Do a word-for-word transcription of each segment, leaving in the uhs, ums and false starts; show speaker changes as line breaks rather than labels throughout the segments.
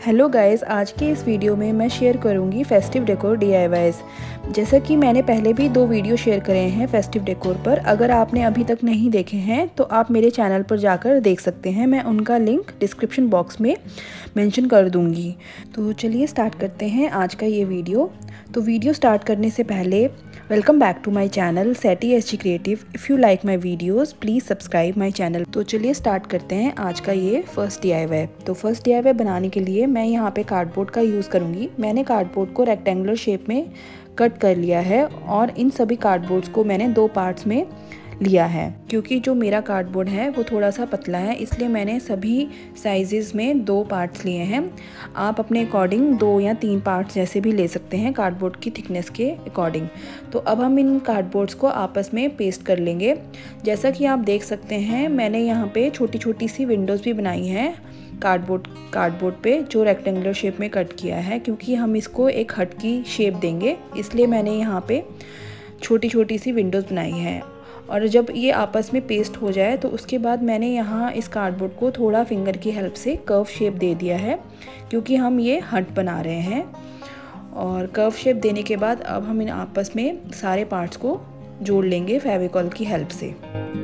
Hello guys, आज के इस वीडियो में मैं शेयर करूंगी festive decor D I Ys. जैसा कि मैंने पहले भी दो वीडियो शेयर करे हैं फेस्टिव डेकोर पर। अगर आपने अभी तक नहीं देखे हैं तो आप मेरे चैनल पर जाकर देख सकते हैं। मैं उनका लिंक डिस्क्रिप्शन बॉक्स में मेंशन कर दूंगी। तो चलिए स्टार्ट करते हैं आज का ये वीडियो। तो वीडियो स्टार्ट करने से पहले welcome back to my channel Seti S G creative. If you like my videos please subscribe my channel. तो चलिए स्टार्ट करते हैं आज का ये फर्स्ट डी आई वाई। तो फर्स्ट डी आई वाई बनाने के लिए मैं यहाँ पे कार्डबोर्ड का यूज़ करूँगी। मैंने कार्डबोर्ड को रेक्टेंगुलर शेप में कट कर लिया है और इन सभी कार्डबोर्ड्स को मैंने दो पार्ट्स में लिया है। क्योंकि जो मेरा कार्डबोर्ड है वो थोड़ा सा पतला है, इसलिए मैंने सभी साइजेस में दो पार्ट्स लिए हैं। आप अपने अकॉर्डिंग दो या तीन पार्ट्स जैसे भी ले सकते हैं कार्डबोर्ड की थिकनेस के अकॉर्डिंग। तो अब हम इन कार्डबोर्ड्स को आपस में पेस्ट कर लेंगे। जैसा कि आप देख सकते हैं मैंने यहाँ पे छोटी छोटी सी विंडोज़ भी बनाई हैं कार्डबोर्ड कार्डबोर्ड पे, जो रेक्टेंगुलर शेप में कट किया है। क्योंकि हम इसको एक हट की शेप देंगे, इसलिए मैंने यहाँ पे छोटी छोटी सी विंडोज़ बनाई हैं। और जब ये आपस में पेस्ट हो जाए तो उसके बाद मैंने यहाँ इस कार्डबोर्ड को थोड़ा फिंगर की हेल्प से कर्व शेप दे दिया है, क्योंकि हम ये हट बना रहे हैं। और कर्व शेप देने के बाद अब हम इन आपस में सारे पार्ट्स को जोड़ लेंगे फेविकॉल की हेल्प से।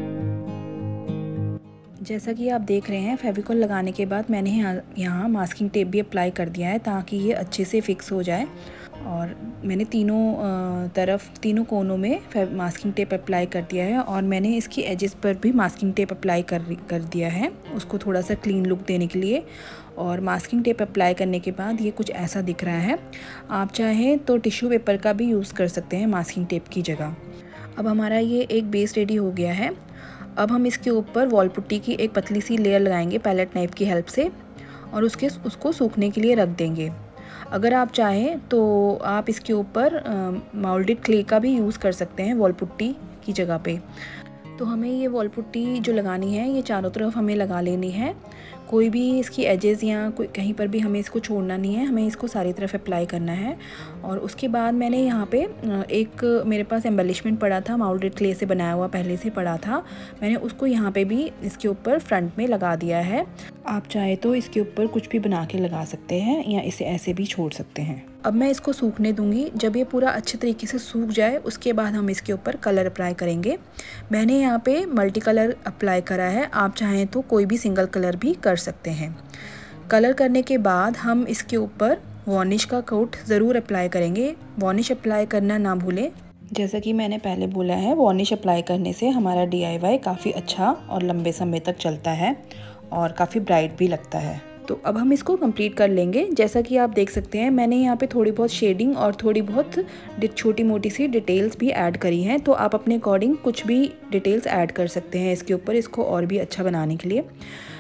जैसा कि आप देख रहे हैं फेविकॉल लगाने के बाद मैंने यहाँ यहाँ मास्किंग टेप भी अप्लाई कर दिया है ताकि ये अच्छे से फिक्स हो जाए। और मैंने तीनों तरफ तीनों कोनों में मास्किंग टेप अप्लाई कर दिया है और मैंने इसकी एजेस पर भी मास्किंग टेप अप्लाई कर कर दिया है, उसको थोड़ा सा क्लीन लुक देने के लिए। और मास्किंग टेप अप्लाई करने के बाद ये कुछ ऐसा दिख रहा है। आप चाहें तो टिश्यू पेपर का भी यूज़ कर सकते हैं मास्किंग टेप की जगह। अब हमारा ये एक बेस रेडी हो गया है। अब हम इसके ऊपर वॉल पुट्टी की एक पतली सी लेयर लगाएंगे पैलेट नाइफ की हेल्प से और उसके उसको सूखने के लिए रख देंगे। अगर आप चाहें तो आप इसके ऊपर माउल्डेड क्ले का भी यूज़ कर सकते हैं वॉल पुट्टी की जगह पे। तो हमें ये वॉल पुट्टी जो लगानी है ये चारों तरफ हमें लगा लेनी है। कोई भी इसकी एजेस या कोई कहीं पर भी हमें इसको छोड़ना नहीं है, हमें इसको सारी तरफ अप्लाई करना है। और उसके बाद मैंने यहाँ पे एक मेरे पास एम्बेलिशमेंट पड़ा था, माउल्डेड क्ले से बनाया हुआ पहले से पड़ा था, मैंने उसको यहाँ पे भी इसके ऊपर फ्रंट में लगा दिया है। आप चाहे तो इसके ऊपर कुछ भी बना के लगा सकते हैं या इसे ऐसे भी छोड़ सकते हैं। अब मैं इसको सूखने दूंगी। जब ये पूरा अच्छे तरीके से सूख जाए उसके बाद हम इसके ऊपर कलर अप्लाई करेंगे। मैंने यहाँ पे मल्टी कलर अप्लाई करा है, आप चाहें तो कोई भी सिंगल कलर भी कर सकते हैं। कलर करने के बाद हम इसके ऊपर वार्निश का कोट ज़रूर अप्लाई करेंगे। वार्निश अप्लाई करना ना भूलें। जैसा कि मैंने पहले बोला है, वार्निश अप्लाई करने से हमारा डी आई वाई काफ़ी अच्छा और लंबे समय तक चलता है और काफ़ी ब्राइट भी लगता है। तो अब हम इसको कंप्लीट कर लेंगे। जैसा कि आप देख सकते हैं मैंने यहाँ पे थोड़ी बहुत शेडिंग और थोड़ी बहुत छोटी मोटी सी डिटेल्स भी ऐड करी हैं। तो आप अपने अकॉर्डिंग कुछ भी डिटेल्स ऐड कर सकते हैं इसके ऊपर, इसको और भी अच्छा बनाने के लिए।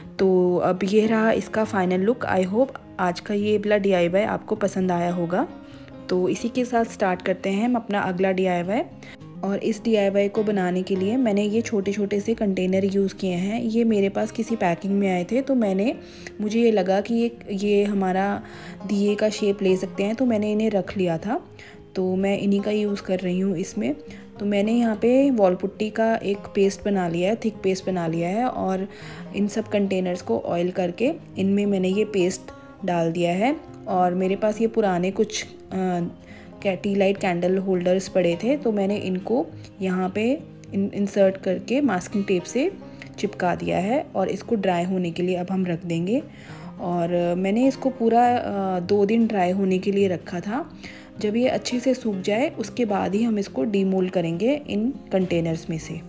तो अब ये रहा इसका फाइनल लुक। आई होप आज का ये वाला डी आई वाई आपको पसंद आया होगा। तो इसी के साथ स्टार्ट करते हैं हम अपना अगला डी आई वाई। और इस डी आई वाई को बनाने के लिए मैंने ये छोटे छोटे से कंटेनर यूज़ किए हैं। ये मेरे पास किसी पैकिंग में आए थे, तो मैंने मुझे ये लगा कि ये ये हमारा दिए का शेप ले सकते हैं, तो मैंने इन्हें रख लिया था। तो मैं इन्हीं का यूज़ कर रही हूँ इसमें। तो मैंने यहाँ पे वॉल पुट्टी का एक पेस्ट बना लिया है, थिक पेस्ट बना लिया है। और इन सब कंटेनर्स को ऑयल करके इनमें मैंने ये पेस्ट डाल दिया है। और मेरे पास ये पुराने कुछ आ, टी लाइट कैंडल होल्डर्स पड़े थे, तो मैंने इनको यहाँ पे इन इंसर्ट करके मास्किंग टेप से चिपका दिया है। और इसको ड्राई होने के लिए अब हम रख देंगे। और मैंने इसको पूरा दो दिन ड्राई होने के लिए रखा था। जब ये अच्छे से सूख जाए उसके बाद ही हम इसको डीमोल्ड करेंगे इन कंटेनर्स में से।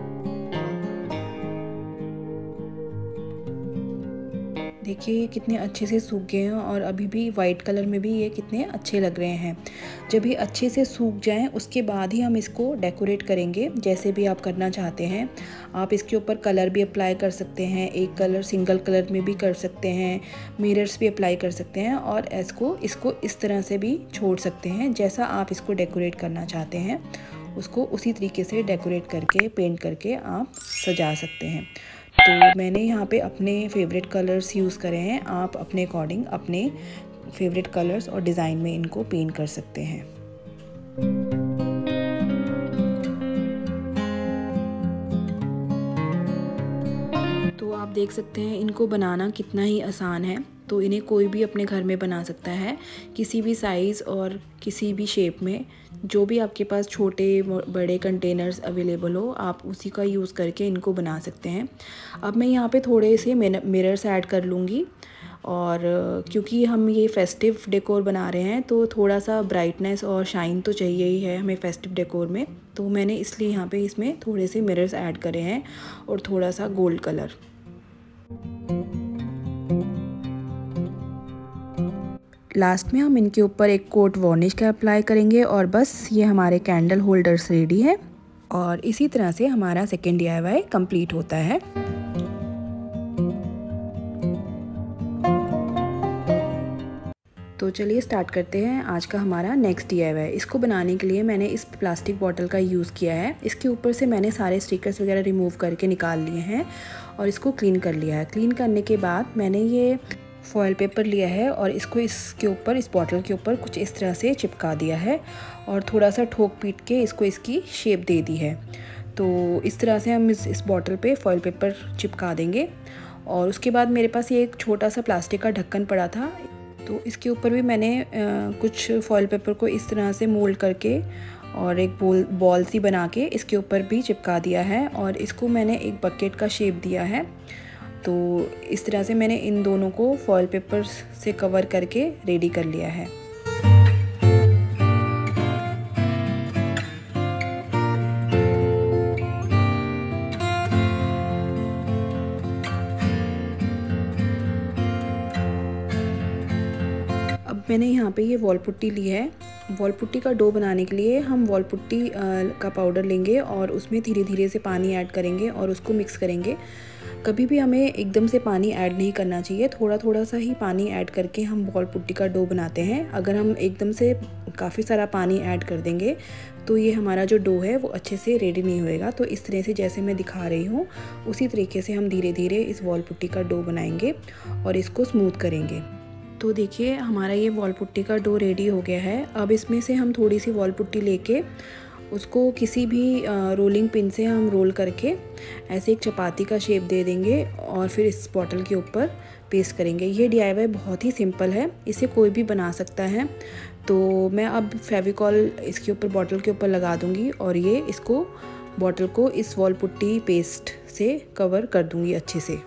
देखिए ये कितने अच्छे से सूख गए हैं और अभी भी वाइट कलर में भी ये कितने अच्छे लग रहे हैं। जब ये अच्छे से सूख जाएं उसके बाद ही हम इसको डेकोरेट करेंगे, जैसे भी आप करना चाहते हैं। आप इसके ऊपर कलर भी अप्लाई कर सकते हैं, एक कलर सिंगल कलर में भी कर सकते हैं, मिरर्स भी अप्लाई कर सकते हैं और इसको इसको इस तरह से भी छोड़ सकते हैं। जैसा आप इसको डेकोरेट करना चाहते हैं उसको उसी तरीके से डेकोरेट करके पेंट करके आप सजा सकते हैं। तो मैंने यहाँ पे अपने फेवरेट कलर्स यूज़ करे हैं। आप अपने अकॉर्डिंग अपने फेवरेट कलर्स और डिज़ाइन में इनको पेंट कर सकते हैं। तो आप देख सकते हैं इनको बनाना कितना ही आसान है। तो इन्हें कोई भी अपने घर में बना सकता है, किसी भी साइज़ और किसी भी शेप में। जो भी आपके पास छोटे बड़े कंटेनर्स अवेलेबल हो, आप उसी का यूज़ करके इनको बना सकते हैं। अब मैं यहाँ पे थोड़े से मिरर्स ऐड कर लूँगी, और क्योंकि हम ये फेस्टिव डेकोर बना रहे हैं तो थोड़ा सा ब्राइटनेस और शाइन तो चाहिए ही है हमें फेस्टिव डेकोर में। तो मैंने इसलिए यहाँ पे इसमें थोड़े से मिरर्स ऐड करे हैं और थोड़ा सा गोल्ड कलर। लास्ट में हम इनके ऊपर एक कोट वार्निश का अप्लाई करेंगे और बस ये हमारे कैंडल होल्डर्स रेडी है। और इसी तरह से हमारा second D I Y complete होता है। तो चलिए स्टार्ट करते हैं आज का हमारा नेक्स्ट डी आई वाई। इसको बनाने के लिए मैंने इस प्लास्टिक बॉटल का यूज़ किया है। इसके ऊपर से मैंने सारे स्टिकर्स वगैरह रिमूव करके निकाल लिए हैं और इसको क्लीन कर लिया है। क्लीन करने के बाद मैंने ये फॉयल पेपर लिया है और इसको इसके ऊपर, इस बॉटल के ऊपर कुछ इस तरह से चिपका दिया है और थोड़ा सा ठोक पीट के इसको इसकी शेप दे दी है। तो इस तरह से हम इस इस बॉटल पे फॉयल पेपर चिपका देंगे। और उसके बाद मेरे पास ये एक छोटा सा प्लास्टिक का ढक्कन पड़ा था, तो इसके ऊपर भी मैंने आ, कुछ फॉयल पेपर को इस तरह से मोल्ड करके और एक बॉल बॉल सी बना के इसके ऊपर भी चिपका दिया है और इसको मैंने एक बकेट का शेप दिया है। तो इस तरह से मैंने इन दोनों को फॉयल पेपर से कवर करके रेडी कर लिया है। अब मैंने यहाँ पे ये वॉल पुट्टी ली है। वॉल पुट्टी का डो बनाने के लिए हम वॉल पुट्टी का पाउडर लेंगे और उसमें धीरे धीरे से पानी ऐड करेंगे और उसको मिक्स करेंगे। कभी भी हमें एकदम से पानी ऐड नहीं करना चाहिए, थोड़ा थोड़ा सा ही पानी ऐड करके हम वॉल पुट्टी का डो बनाते हैं। अगर हम एकदम से काफ़ी सारा पानी ऐड कर देंगे तो ये हमारा जो डो है वो अच्छे से रेडी नहीं होएगा। तो इस तरह से जैसे मैं दिखा रही हूँ उसी तरीके से हम धीरे धीरे इस वॉल पुट्टी का डो बनाएंगे और इसको स्मूथ करेंगे। तो देखिए हमारा ये वॉल पुट्टी का डो रेडी हो गया है। अब इसमें से हम थोड़ी सी वॉल पुट्टी लेके उसको किसी भी रोलिंग पिन से हम रोल करके ऐसे एक चपाती का शेप दे देंगे और फिर इस बॉटल के ऊपर पेस्ट करेंगे। ये डी आई वाई बहुत ही सिंपल है, इसे कोई भी बना सकता है। तो मैं अब फेविकॉल इसके ऊपर बॉटल के ऊपर लगा दूंगी और ये इसको बॉटल को इस वॉल पुट्टी पेस्ट से कवर कर दूंगी अच्छे से।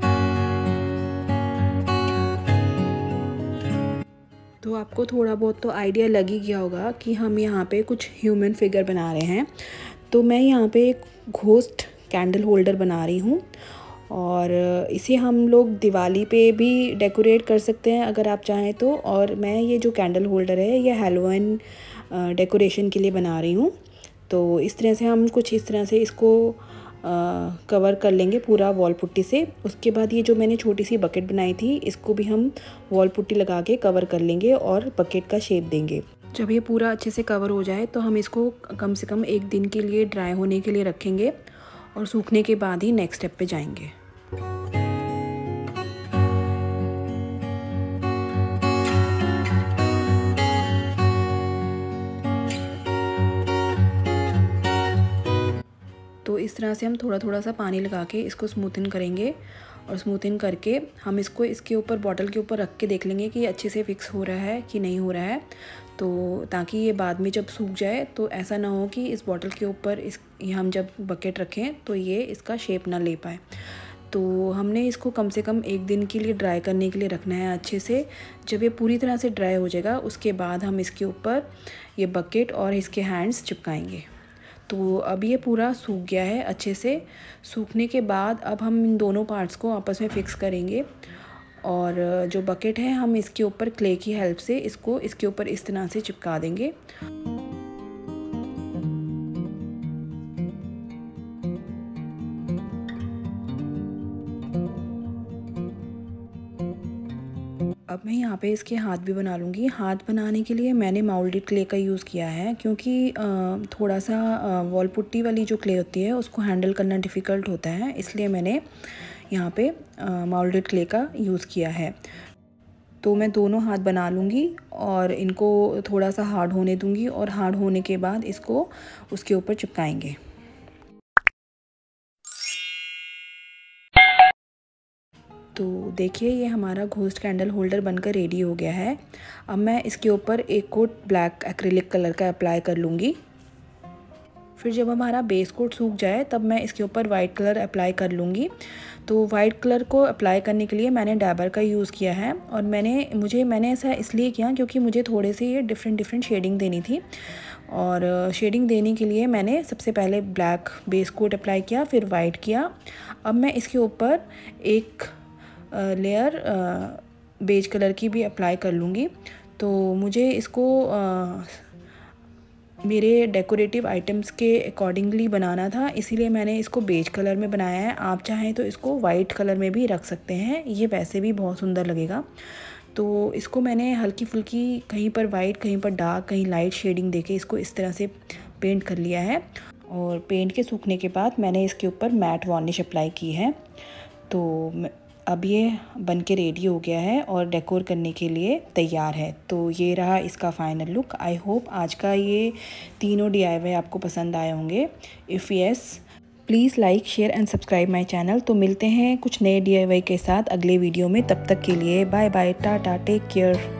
तो आपको थोड़ा बहुत तो आइडिया लग ही गया होगा कि हम यहाँ पे कुछ ह्यूमन फिगर बना रहे हैं। तो मैं यहाँ पे एक घोस्ट कैंडल होल्डर बना रही हूँ और इसे हम लोग दिवाली पे भी डेकोरेट कर सकते हैं अगर आप चाहें तो। और मैं ये जो कैंडल होल्डर है ये हैलोवीन डेकोरेशन के लिए बना रही हूँ। तो इस तरह से हम कुछ इस तरह से इसको आ, कवर कर लेंगे पूरा वॉल पुट्टी से। उसके बाद ये जो मैंने छोटी सी बकेट बनाई थी इसको भी हम वॉल पुट्टी लगा के कवर कर लेंगे और बकेट का शेप देंगे। जब ये पूरा अच्छे से कवर हो जाए तो हम इसको कम से कम एक दिन के लिए ड्राई होने के लिए रखेंगे और सूखने के बाद ही नेक्स्ट स्टेप पे जाएंगे। तो इस तरह से हम थोड़ा थोड़ा सा पानी लगा के इसको स्मूथन करेंगे और स्मूथन करके हम इसको इसके ऊपर बॉटल के ऊपर रख के देख लेंगे कि ये अच्छे से फिक्स हो रहा है कि नहीं हो रहा है। तो ताकि ये बाद में जब सूख जाए तो ऐसा ना हो कि इस बॉटल के ऊपर इस हम जब बकेट रखें तो ये इसका शेप ना ले पाए। तो हमने इसको कम से कम एक दिन के लिए ड्राई करने के लिए रखना है अच्छे से। जब ये पूरी तरह से ड्राई हो जाएगा उसके बाद हम इसके ऊपर ये बकेट और इसके हैंड्स चिपकाएंगे। तो अब ये पूरा सूख गया है अच्छे से। सूखने के बाद अब हम इन दोनों पार्ट्स को आपस में फ़िक्स करेंगे और जो बकेट है हम इसके ऊपर क्ले की हेल्प से इसको इसके ऊपर इस तरह से चिपका देंगे। अब मैं यहाँ पे इसके हाथ भी बना लूँगी। हाथ बनाने के लिए मैंने माउल्डेड क्ले का यूज़ किया है क्योंकि थोड़ा सा वॉल पुट्टी वाली जो क्ले होती है उसको हैंडल करना डिफ़िकल्ट होता है, इसलिए मैंने यहाँ पे माउल्डेड क्ले का यूज़ किया है। तो मैं दोनों हाथ बना लूँगी और इनको थोड़ा सा हार्ड होने दूँगी और हार्ड होने के बाद इसको उसके ऊपर चिपकाएंगे। तो देखिए ये हमारा घोस्ट कैंडल होल्डर बनकर रेडी हो गया है। अब मैं इसके ऊपर एक कोट ब्लैक एक्रिलिक कलर का अप्लाई कर लूँगी। फिर जब हमारा बेस कोट सूख जाए तब मैं इसके ऊपर वाइट कलर अप्लाई कर लूँगी। तो वाइट कलर को अप्लाई करने के लिए मैंने डाबर का यूज़ किया है और मैंने मुझे मैंने ऐसा इसलिए किया क्योंकि मुझे थोड़े से ये डिफरेंट डिफरेंट शेडिंग देनी थी। और शेडिंग देने के लिए मैंने सबसे पहले ब्लैक बेस कोट अप्लाई किया, फिर वाइट किया। अब मैं इसके ऊपर एक लेयर बेज कलर की भी अप्लाई कर लूँगी। तो मुझे इसको आ, मेरे डेकोरेटिव आइटम्स के अकॉर्डिंगली बनाना था, इसीलिए मैंने इसको बेज कलर में बनाया है। आप चाहें तो इसको वाइट कलर में भी रख सकते हैं, ये वैसे भी बहुत सुंदर लगेगा। तो इसको मैंने हल्की फुल्की कहीं पर वाइट, कहीं पर डार्क, कहीं लाइट शेडिंग देके इसको इस तरह से पेंट कर लिया है। और पेंट के सूखने के बाद मैंने इसके ऊपर मैट वार्निश अप्लाई की है। तो अब ये बन के रेडी हो गया है और डेकोर करने के लिए तैयार है। तो ये रहा इसका फाइनल लुक। आई होप आज का ये तीनों डी आई वाई आपको पसंद आए होंगे। If yes, please like, share and subscribe my channel. तो मिलते हैं कुछ नए डी आई वाई के साथ अगले वीडियो में। तब तक के लिए bye bye, tata, take care.